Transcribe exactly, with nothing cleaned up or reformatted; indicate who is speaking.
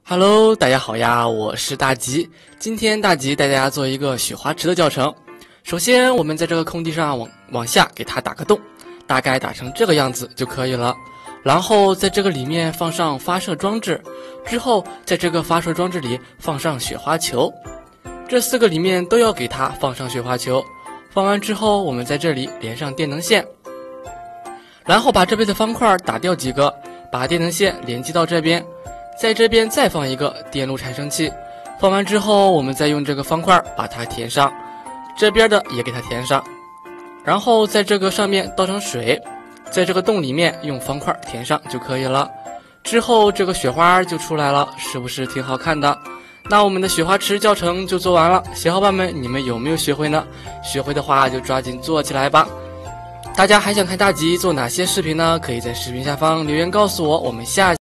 Speaker 1: Hello， 大家好呀，我是大吉。今天大吉带大家做一个雪花池的教程。首先，我们在这个空地上往往下给它打个洞，大概打成这个样子就可以了。然后在这个里面放上发射装置，之后在这个发射装置里放上雪花球，这四个里面都要给它放上雪花球。放完之后，我们在这里连上电能线，然后把这边的方块打掉几个，把电能线连接到这边。在这边再放一个电路产生器，放完之后，我们再用这个方块把它填上，这边的也给它填上，然后在这个上面倒上水，在这个洞里面用方块填上就可以了。之后这个雪花就出来了，是不是挺好看的？那我们的雪花池教程就做完了，小伙伴们，你们有没有学会呢？学会的话就抓紧做起来吧。大家还想看大吉做哪些视频呢？可以在视频下方留言告诉我，我们下